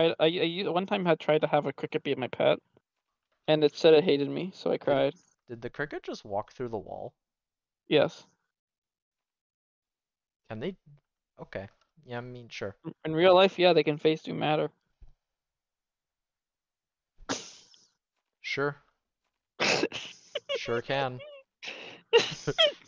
One time had tried to have a cricket be my pet, and it said it hated me, so I cried. Did the cricket just walk through the wall? Yes. Can they? Okay. Yeah, I mean, sure. In real life, yeah, they can phase through matter. Sure. Sure can.